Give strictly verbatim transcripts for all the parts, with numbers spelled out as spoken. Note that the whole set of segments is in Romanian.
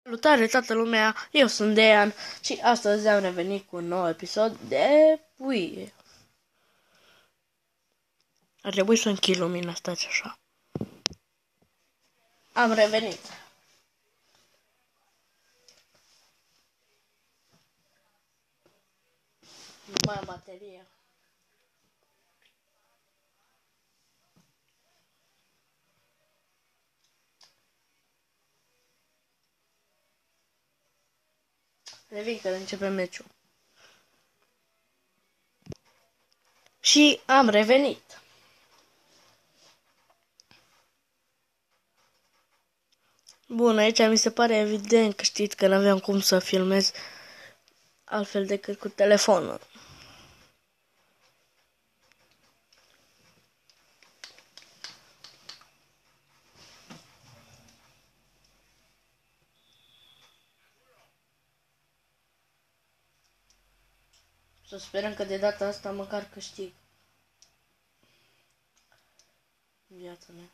Salutare toată lumea, eu sunt Dean și astăzi am revenit cu un nou episod de Wii. Ar trebui să închid lumina, stați așa. Am revenit. Nu mai am baterie. Revin că începe meciul. Și am revenit. Bun, aici mi se pare evident că știți că n-aveam cum să filmez altfel decât cu telefonul. Să sperăm că de data asta măcar câștig viața mea.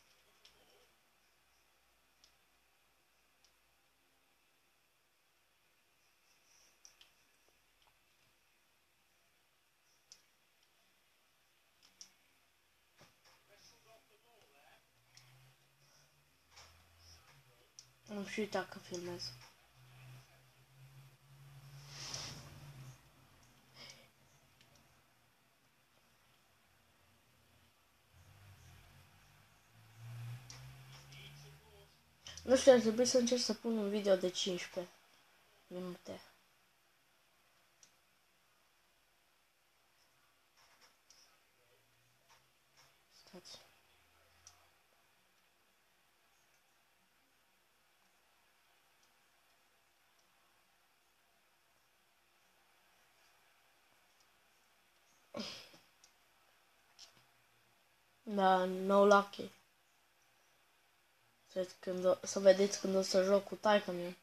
Am și uitat că filmez. Nu știu, ar trebui să încerc să pun un video de cincisprezece minute. Stați. Da, no lucky. Când o, să vedeți când o să joc cu taică meu.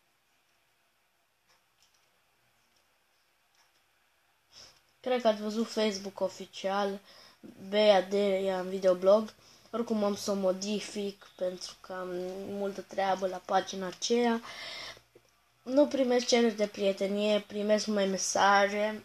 Cred că ați văzut Facebook oficial, B A D e în videoblog. Oricum am să o modific pentru că am multă treabă la pagina aceea. Nu primesc cereri de prietenie, primesc mai mesaje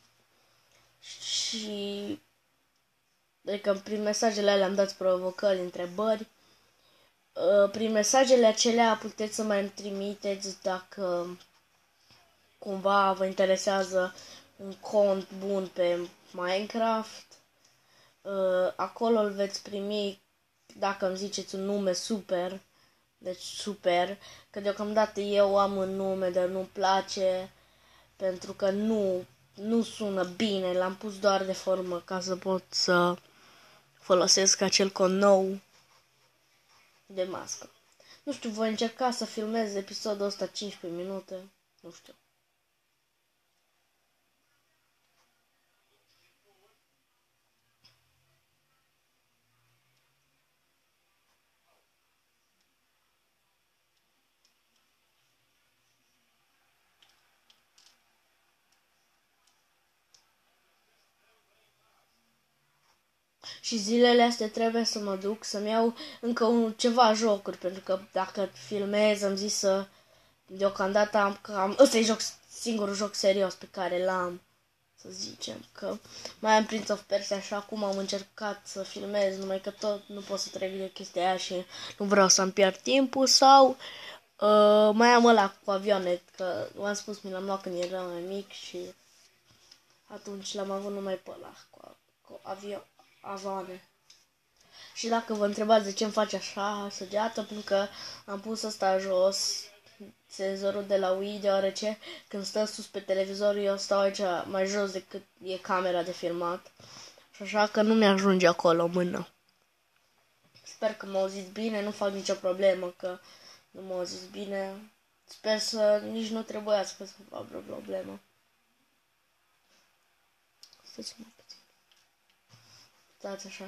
și adică prin mesajele alea am dat provocări, întrebări. Prin mesajele acelea puteți să mai îmi trimiteți dacă cumva vă interesează un cont bun pe Minecraft. Acolo îl veți primi dacă îmi ziceți un nume super. Deci super. Că deocamdată eu am un nume, dar nu-mi place. Pentru că nu, nu sună bine. L-am pus doar de formă ca să pot să folosesc acel cont nou de mască. Nu știu, voi încerca să filmez episodul ăsta cincisprezece minute. Nu știu. Și zilele astea trebuie să mă duc să-mi iau încă un, ceva jocuri, pentru că dacă filmez am zis să deocamdată am cam... Ăsta e joc, singurul joc serios pe care l-am, să zicem, că mai am Prince of Persia și acum am încercat să filmez, numai că tot nu pot să trec de chestia aia și nu vreau să-mi pierd timpul, sau uh, mai am ăla cu avioane, că v-am spus, mi l-am luat când eram mai mic și atunci l-am avut numai pe ăla cu, cu avion. Avane. Și dacă vă întrebați de ce îmi face așa săgeată, pentru că am pus asta jos, senzorul de la Wii, deoarece când stă sus pe televizor, eu stau aici mai jos decât e camera de filmat. Și așa că nu mi-ajunge acolo mână. Sper că mă auziți bine, nu fac nicio problemă că nu mă auziți bine. Sper să nici nu trebuiască să fac vreo problemă. Stați mai puțin. Stați așa.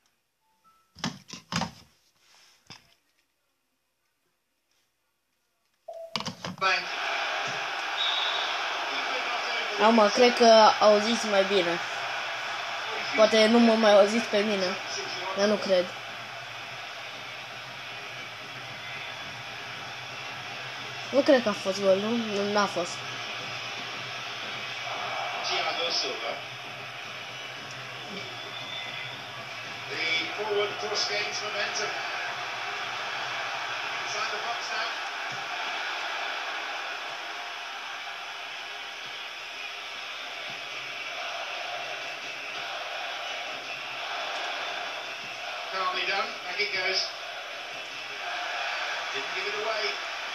Am, cred că auziți mai bine. Poate nu mă mai auziți pe mine, dar nu cred. Nu cred că a fost gol, nu? Nu, n-a fost. Thiago Silva. The forward cross gains momentum. Inside the box now. Calmly done. Back it goes. Didn't give it away.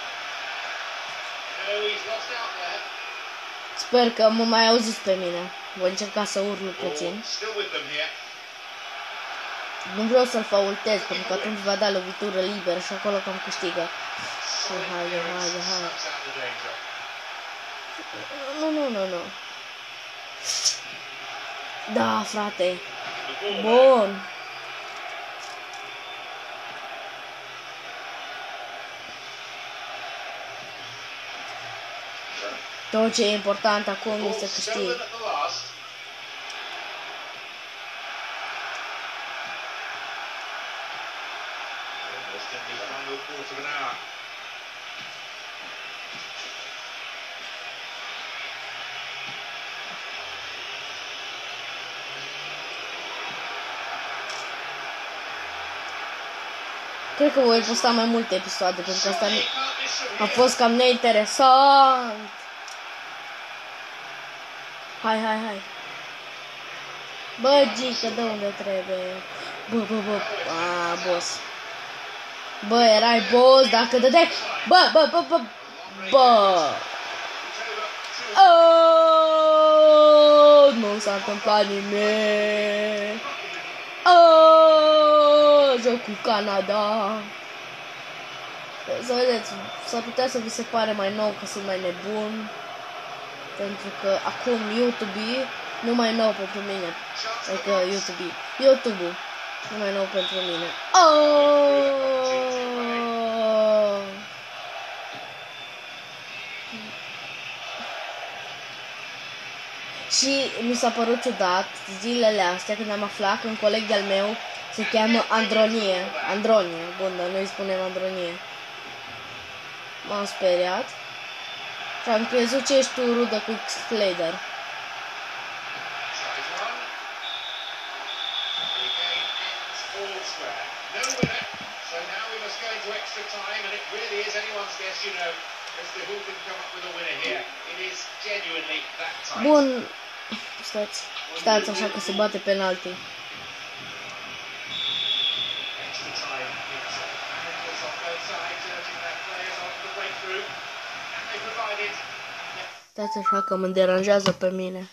No, he's lost out there. Sper că mă mai auziți pe mine. Voi încerca să urlu puțin. Still with them here. Nu vreau să-l faultez, pentru că atunci va da lovitură liberă și acolo cam câștigă. Haide, haide, haide. Nu, nu, nu, nu. Da, frate. Bun. Tot ce e important acum este să câștig. Cred că voi posta mai multe episoade, pentru că asta a fost cam neinteresant. Hai, hai, hai. Bă, Gică, de unde trebuie? Bă, bă, bă, a, boss. Bă, erai boss dacă dădeai. Bă, bă, bă, bă, bă. Oh, nu s-a întâmplat nimic. Oh, joc cu Canada. Să vedeți, s-ar putea să vi se pare mai nou că sunt mai nebun. Pentru că acum YouTube nu mai nou pentru mine. Adică YouTube. YouTube-ul nu mai nou pentru mine. Oh! Și mi s-a părut ciudat zilele astea când am aflat că un coleg de-al meu se cheamă Andronie. Andronie, bun, dar noi spunem Andronie. M-am speriat. Și am crezut că ești tu rudă cu X-Flader. Bun. Stați. Stați așa că se bate penalti. Stați așa că mă deranjează pe mine.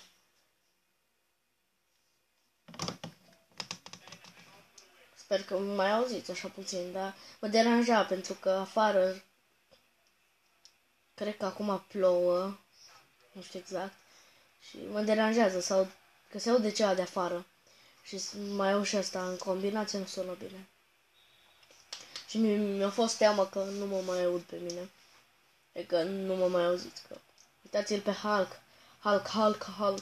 Sper că mă mai auziți așa puțin, dar mă deranja pentru că afară cred că acum plouă, nu știu exact, și mă deranjează sau că se aude ceva de afară și mai au și asta în combinație, nu sună bine. Și mi-a fost teamă că nu mă mai aud pe mine, e că nu mă mai auziți, că uitați-l pe Hulk, Hulk, Hulk, Hulk.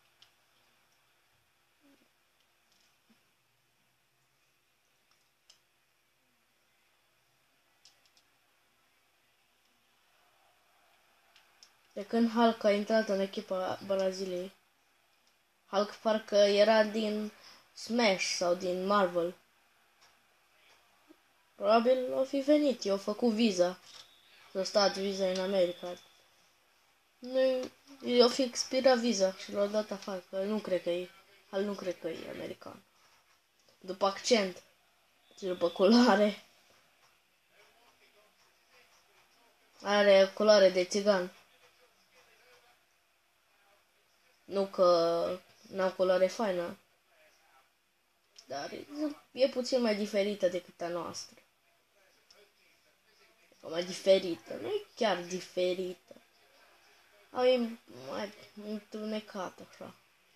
De când Hulk a intrat în echipa Braziliei. Hulk parcă era din Smash sau din Marvel. Probabil o fi venit, i-au făcut viza. S-a stat viza în America. Nu, i-au fi expirat viza și l-au dat afară, că nu cred că e, Hulk nu cred că e american. După accent și după culoare. Are culoare de țigan. Nu că n-au culoare faină, dar e puțin mai diferită decât a noastră. E mai diferită, nu e chiar diferită. E mai întunecat așa.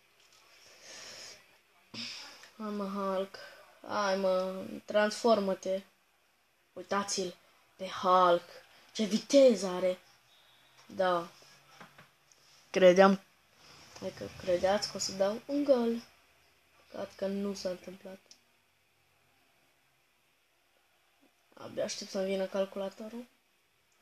Hai mă, Hulk. Hai mă, transformă-te. Uitați-l pe Hulk. Ce viteză are. Da. Credeam Adică credeați că o să dau un gol. Cred că nu s-a întâmplat. Abia aștept să-mi vină calculatorul.